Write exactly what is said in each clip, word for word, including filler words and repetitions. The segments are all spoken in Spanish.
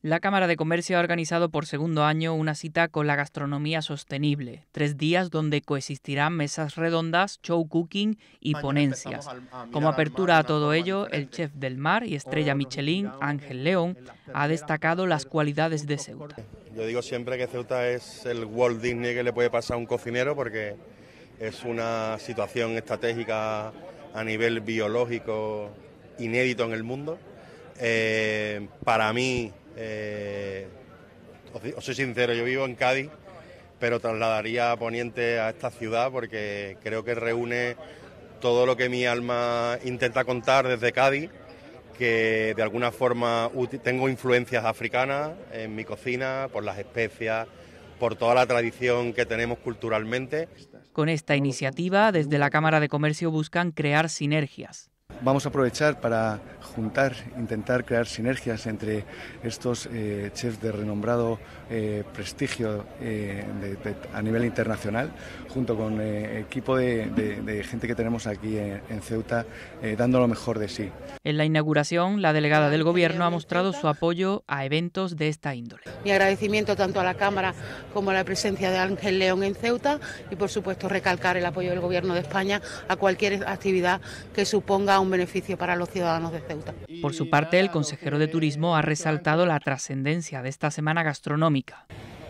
La Cámara de Comercio ha organizado por segundo año una cita con la gastronomía sostenible. Tres días donde coexistirán mesas redondas, show cooking y ponencias. Como apertura a todo ello, el chef del mar y estrella Michelin, Ángel León, ha destacado las cualidades de Ceuta. Yo digo siempre que Ceuta es el Walt Disney que le puede pasar a un cocinero porque es una situación estratégica a nivel biológico inédito en el mundo. Eh, para mí, eh, os, os soy sincero, yo vivo en Cádiz, pero trasladaría a Poniente a esta ciudad porque creo que reúne todo lo que mi alma intenta contar desde Cádiz, que de alguna forma tengo influencias africanas en mi cocina, por las especias, por toda la tradición que tenemos culturalmente. Con esta iniciativa, desde la Cámara de Comercio buscan crear sinergias. Vamos a aprovechar para juntar, intentar crear sinergias entre estos eh, chefs de renombrado eh, prestigio eh, de, de, a nivel internacional, junto con eh, equipo de, de, de gente que tenemos aquí en, en Ceuta, eh, dando lo mejor de sí. En la inauguración, la delegada del Gobierno ha mostrado su apoyo a eventos de esta índole. Mi agradecimiento tanto a la Cámara como a la presencia de Ángel León en Ceuta y, por supuesto, recalcar el apoyo del Gobierno de España a cualquier actividad que suponga un beneficio para los ciudadanos de Ceuta. Por su parte, el consejero de Turismo ha resaltado la trascendencia de esta semana gastronómica.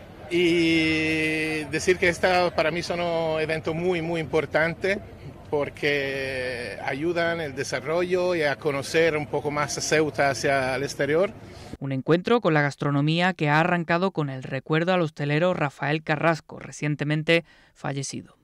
Y decir que esta para mí son eventos muy, muy importantes porque ayudan el desarrollo y a conocer un poco más a Ceuta hacia el exterior. Un encuentro con la gastronomía que ha arrancado con el recuerdo al hostelero Rafael Carrasco, recientemente fallecido.